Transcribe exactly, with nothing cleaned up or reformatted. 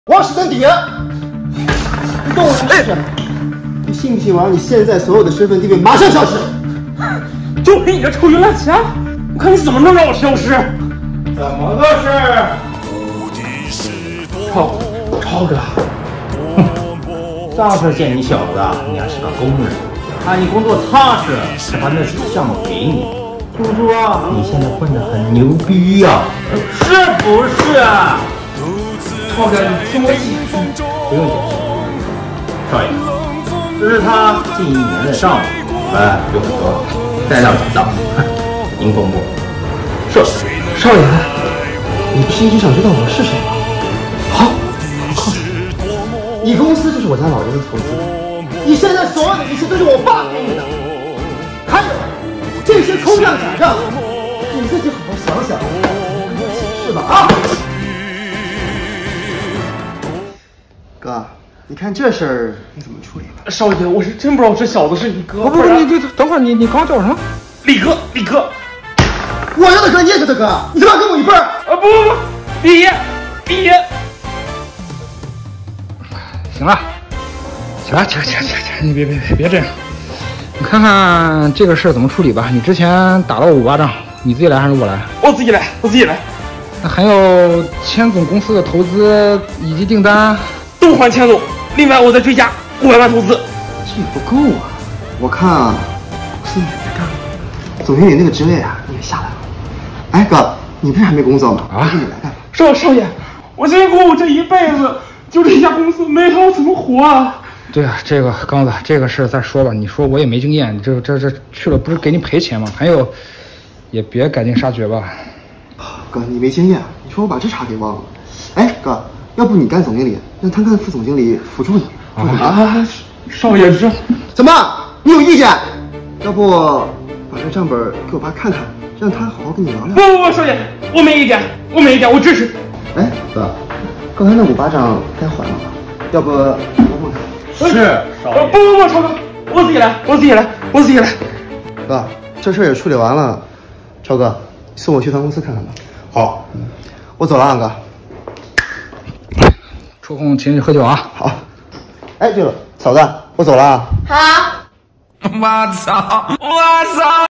王史登底，你动我什么事？你信不信我让你现在所有的身份地位马上消失？ 就凭你这臭云烂钱，我看你怎么能让我消失？ 怎么个事？ 超超哥， 哼，上次见你小子，你还是个工人，看你工作踏实，才把那几个项目给你。听说你现在混得很牛逼呀、啊，是不是啊？ 超哥，你听我解释。 不用解释，少爷，这是他近一年的账目，哎，有很多带量转账，您公布。 是，少爷，你不是一直想知道我是谁吗？好，我告诉你，你公司就是我家老人的投资，你现在所有的一切都是我爸给你的，还有这些空账假账，你自己好好想想，是吧？啊！哥，你看这事儿你怎么处理吧？ 少爷，我是真不知道这小子是你哥。 不不不，你你等会儿，你你刚叫我什么？ 李哥，李哥。 我叫他哥，你也叫他哥，你他妈跟我一辈儿？ 啊不不不，李爷，李爷。 行了，起来起来起来起来起来，你别别别别这样，你看看这个事儿怎么处理吧。你之前打了我五巴掌，你自己来还是我来？ 我自己来，我自己来。 那还有千总公司的投资以及订单。 都还钱总，另外我再追加五百万投资， 这不够啊！我看啊，公司你也别干了，总经理那个职位啊你也下来了。哎哥，你不是还没工作吗？啊，你来干吧。 少少爷，我辛苦我这一辈子，就这家公司没他我怎么活啊？ 对啊，这个刚子，这个事再说吧。你说我也没经验，这这这去了不是给你赔钱吗？还有，也别赶尽杀绝吧。 哥，你没经验，你说我把这茬给忘了。哎哥。要不你干总经理，让他干副总经理辅助你。 啊，少爷这怎么？你有意见？要不把这账本给我爸看看，让他好好跟你聊聊。 不不不，少爷，我没意见，我没意见，我支持。 哎，哥，刚才那五巴掌该还了吧？要不我问看？ 是，少爷。 不不不，超哥，我自己来，我自己来，我自己来。 哥，这事儿也处理完了，超哥，送我去趟公司看看吧。 好， 嗯，我走了啊，哥。 抽空请你喝酒啊！ 好。哎，对了，嫂子，我走了啊。 好。 我操！我操！